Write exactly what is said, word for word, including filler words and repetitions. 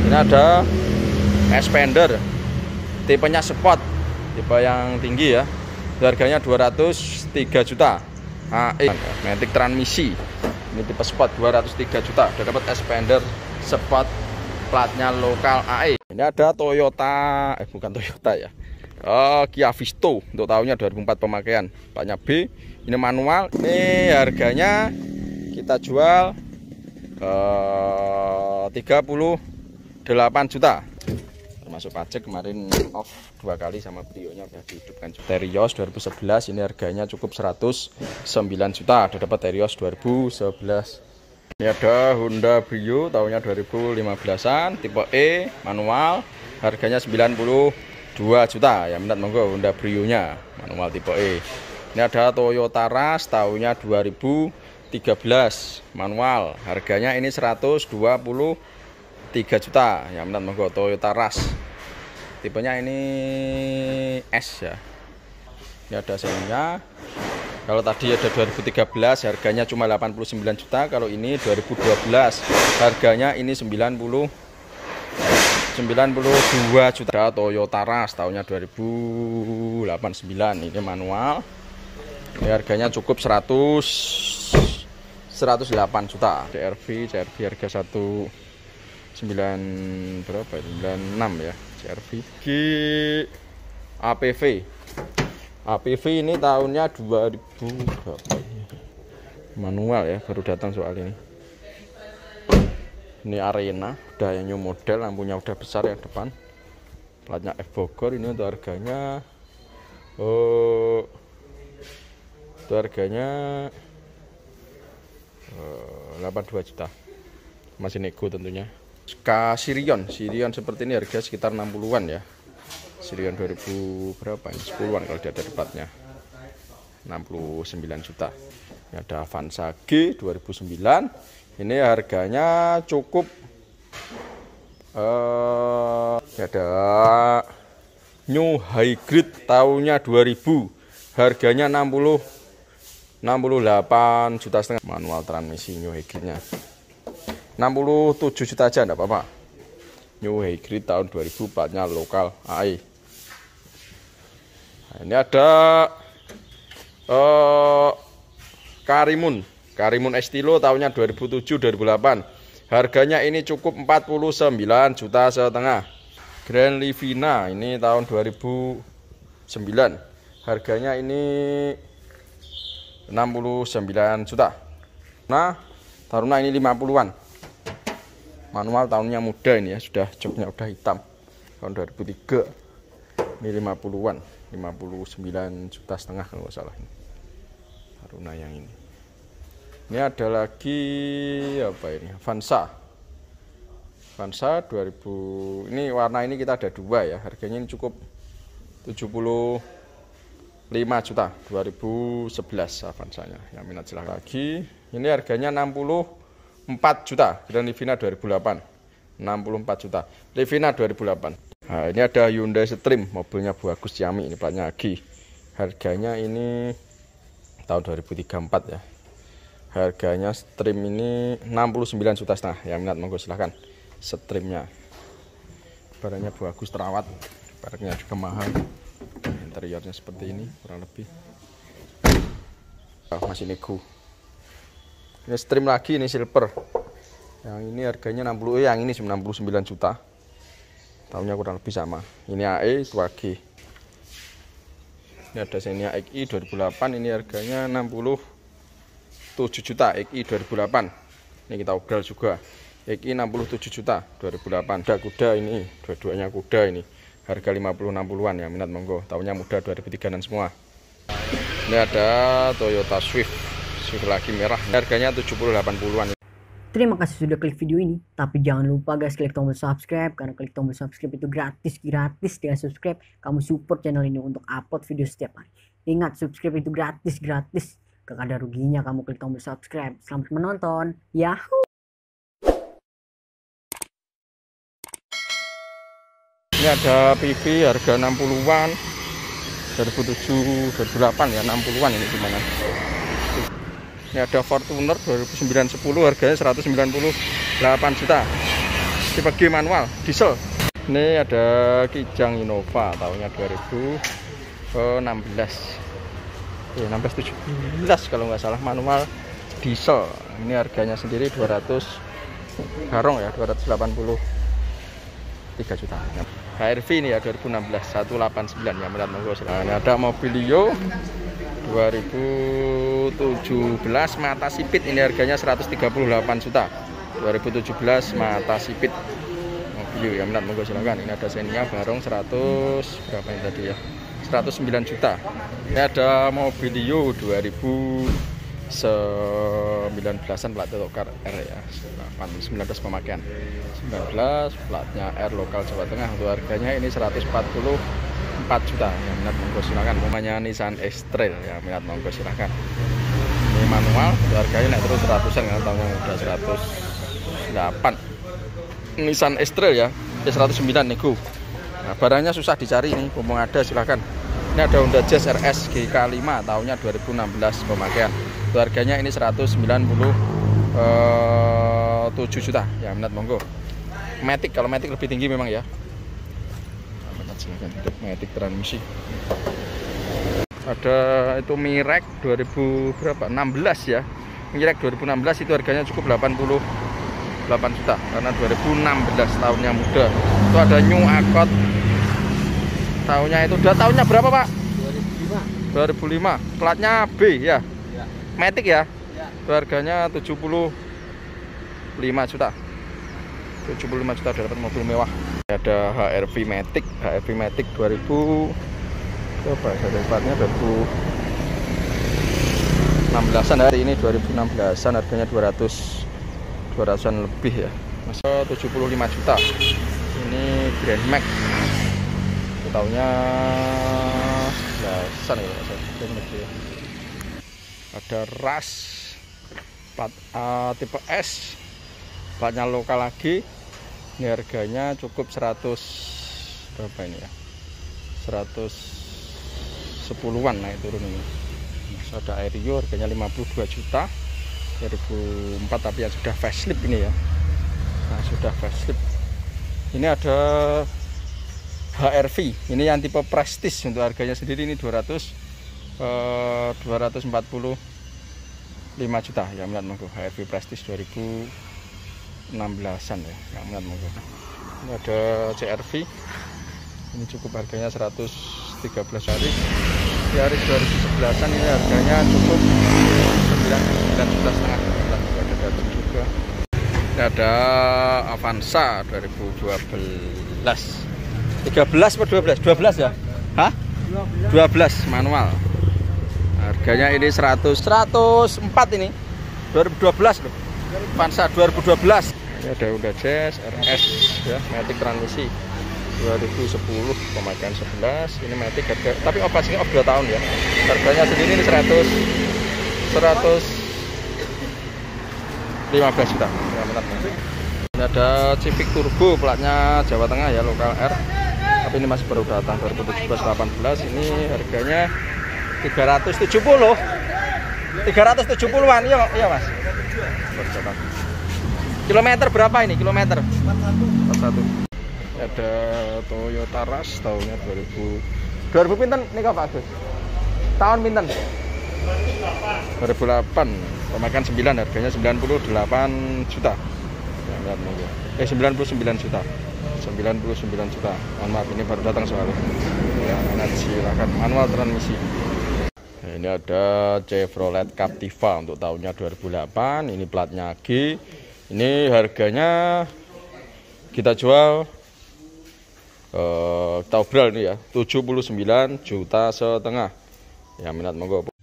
Ini ada Expander, tipenya Sport, tipe yang tinggi ya. Harganya dua ratus tiga juta. A E matic transmisi. Ini tipe Sport dua ratus tiga juta. Udah dapat Expander Sport, platnya lokal A E. Ini ada Toyota, eh bukan Toyota ya. Oh, Kia Visto untuk tahunnya dua ribu empat pemakaian. Platnya B. Ini manual. Ini harganya kita jual eh, tiga puluh delapan juta. Termasuk pajak, kemarin off dua kali sama videonya udah dihidupkan. Terios dua ribu sebelas ini harganya cukup seratus sembilan juta. Udah dapat Terios dua ribu sebelas. Ini ada Honda Brio tahunnya dua ribu lima belasan, tipe E, manual, harganya sembilan puluh dua juta. Yang minat monggo Honda Brio-nya, manual tipe E. Ini ada Toyota Rush tahunnya dua ribu tiga belas, manual, harganya ini seratus dua puluh tiga juta. Yang minat monggo Toyota Rush. Tipenya ini S ya. Ini ada sennya. Kalau tadi ada dua ribu tiga belas harganya cuma delapan puluh sembilan juta, kalau ini dua ribu dua belas harganya ini sembilan puluh dua juta. Toyota Rush tahunnya dua ribu delapan puluh sembilan, ini manual. Ini harganya cukup seratus seratus delapan juta. C R V, C R V harga satu sembilan berapa itu? sembilan puluh enam ya, C R V. A P V. A P V ini tahunnya dua ribu berapa ya? Manual ya, baru datang soal ini. Ini Arena, udah yang new model, lampunya udah besar yang depan. Platnya F Bogor. Ini untuk harganya oh itu harganya oh, delapan puluh dua juta. Masih nego tentunya. K Sirion, Sirion seperti ini harga sekitar enam puluhan ya. Sirion dua ribu berapa ini? sepuluhan kalau dia ada debatnya. enam puluh sembilan juta. Ini ada Avanza G dua ribu sembilan. Ini harganya cukup uh, ada New Hybrid tahunnya dua ribu. Harganya enam puluh enam puluh delapan juta setengah. Manual transmisi New Hybridnya. enam puluh tujuh juta aja enggak apa-apa. New Hybrid tahun dua ribu, platnya lokal A E. Nah, ini ada uh, Karimun, Karimun Estilo tahunnya dua ribu tujuh dua ribu delapan. Harganya ini cukup empat puluh sembilan juta setengah. Grand Livina ini tahun dua ribu sembilan. Harganya ini enam puluh sembilan juta. Nah, Taruna ini lima puluhan. Manual tahunnya muda ini ya, sudah joknya udah hitam. Tahun dua ribu tiga. Ini lima puluhan, lima puluh sembilan juta setengah kalau nggak salah ini. Taruna yang ini. Ini ada lagi apa ini? Avanza. Avanza dua ribu. Ini warna ini kita ada dua ya. Harganya ini cukup tujuh puluh lima juta. dua ribu sebelas Avanzanya. Yang minat silahkan lagi. Ini harganya enam puluh empat juta. Grand Livina dua ribu delapan. enam puluh empat juta. Livina dua ribu delapan. Nah, ini ada Hyundai Stream, mobilnya bagus Xiaomi, ini platnya G. Harganya ini tahun dua ribu tiga puluh empat ya. Harganya Stream ini enam puluh sembilan juta setengah. Yang minat monggo silahkan. Streamnya barangnya bagus, terawat, barangnya juga mahal. Interiornya seperti ini kurang lebih. Oh, masih nego. Ini Stream lagi, ini silver. Yang ini harganya enam puluh, yang ini enam puluh sembilan juta. Tahunnya kurang lebih sama. Ini A E, itu A G. Ini ada Xenia X I dua ribu delapan, ini harganya enam puluh tujuh juta. X I dua ribu delapan. Ini kita obral juga. X I enam puluh tujuh juta dua ribu delapan. Ada kuda ini, dua-duanya kuda ini. Harga lima puluh enam puluhan ya, minat monggo. Tahunnya muda dua ribu tiga dan semua. Ini ada Toyota Swift. Swift lagi merah. Harganya tujuh puluh delapan puluhan. Terima kasih sudah klik video ini, tapi jangan lupa guys klik tombol subscribe, karena klik tombol subscribe itu gratis, gratis. Dengan subscribe kamu support channel ini untuk upload video setiap hari. Ingat, subscribe itu gratis, gratis. Gak ada ruginya kamu klik tombol subscribe. Selamat menonton. Yahoo! Ini ada P V harga enam puluhan. dua ribu tujuh, dua ribu delapan ya, enam puluhan ini gimana? Ini ada Fortuner dua ribu sembilan sepuluh, harganya seratus sembilan puluh delapan juta. tipe G manual diesel. Ini ada Kijang Innova tahunnya dua ribu enam belas ya, enam belas tujuh belas kalau nggak salah, manual diesel. Ini harganya sendiri dua ratus garong ya, dua ratus delapan puluh tiga juta. H R V ini ya dua ribu enam belas seratus delapan puluh sembilan ya, melihat monggo silahkan. Ini ada Mobilio dua ribu tujuh belas mata sipit, ini harganya seratus tiga puluh delapan juta. dua ribu tujuh belas mata sipit Mobilio ya, melihat monggo silahkan. Ini ada Xenia Barong seratus berapa ini tadi ya, seratus sembilan juta. Ini ada Mobilio dua ribu sembilan belasan plat lokal R ya, sembilan belas pemakaian sembilan belas, platnya R lokal Jawa Tengah. Untuk harganya ini seratus empat puluh empat juta ya, minat monggo silakan. Namanya Nissan X-Trail ya, minat monggo silakan. Ini manual, harganya naik terus seratusan karena tahunnya udah seratus delapan. Nissan X-Trail ya, ya seratus sembilan nego. Nah, barangnya susah dicari ini, mumpung ada silakan. Ini ada Honda Jazz R S G K lima tahunnya dua ribu enam belas pemakaian. Itu harganya ini seratus sembilan puluh tujuh juta ya, minat monggo. Matic, kalau Matic lebih tinggi memang ya. Nah, silakan untuk Matic transmisi. Ada itu Mirek dua ribu berapa? enam belas ya. Mirek dua ribu enam belas itu harganya cukup delapan puluh delapan juta karena dua ribu enam belas tahunnya muda. Itu ada New Accord tahunnya itu udah tahunnya berapa Pak? dua ribu lima. Platnya B ya, ya. Matic ya, ya. Itu harganya tujuh puluh lima juta, tujuh puluh lima juta udah dapat mobil mewah. Ada H R V Matic, H R V Matic dua ribu berapa ya, platnya dua ribu enam belasan hari ini, dua ribu enam belasan harganya dua ratus dua ratusan lebih ya, masa tujuh puluh lima juta. Ini Grand Max tahunnya belasan ya, Grand Max ya. Ada Rush plat uh, tipe S, platnya lokal lagi. Ini harganya cukup seratus berapa ini ya, seratus sepuluhan naik turun ini. Terus ada Aerio harganya lima puluh dua juta dua ribu empat tapi yang sudah facelift ini ya. Nah, sudah facelift. Ini ada H R V, ini yang tipe Prestige. Untuk harganya sendiri ini dua ratus empat puluh lima juta ya, melihat monggo. H R V Prestige dua ribu enam belasan ya, yang melihat monggo. Ini ada C R V, ini cukup harganya seratus tiga belas hari. Di hari dua ribu sebelasan ini harganya cukup sembilan juta setengah. Ada juga. Ini ada Avanza dua ribu dua belas. tiga belas atau dua belas? dua belas ya? Hah? dua belas manual. Harganya ini seratus, seratus empat ini. dua ribu dua belas loh. Avanza dua ribu dua belas. Ini ada Honda Jazz R S ya, Matic transmisi dua ribu sepuluh pemakaian sebelas. Ini Matic harga, tapi operasinya off dua tahun ya. Harganya sendiri ini seratus seratus lima belas juta. Ya, mantap. Ini ada Civic Turbo platnya Jawa Tengah ya, lokal R. Tapi ini masih baru datang dua ribu tujuh belas delapan belas. Ini harganya tiga ratus tujuh puluh. tiga ratus tujuh puluhan. Iya, iya Mas. Kilometer berapa ini? Kilometer empat puluh satu. Ada Toyota Rush tahunnya dua ribu dua ribu pinten nih Pak Agus? Tahun pinten? dua ribu delapan. Pemakaian sembilan, harganya sembilan puluh delapan juta. Ya, eh sembilan puluh sembilan juta. sembilan puluh sembilan juta. Mohon maaf ini baru datang soalnya. Ya, silakan manual transmisi. Nah, ini ada Chevrolet Captiva untuk tahunnya dua ribu delapan. Ini platnya G. Ini harganya kita jual uh, Taubral ini ya, tujuh puluh sembilan juta setengah. Ya, minat monggo.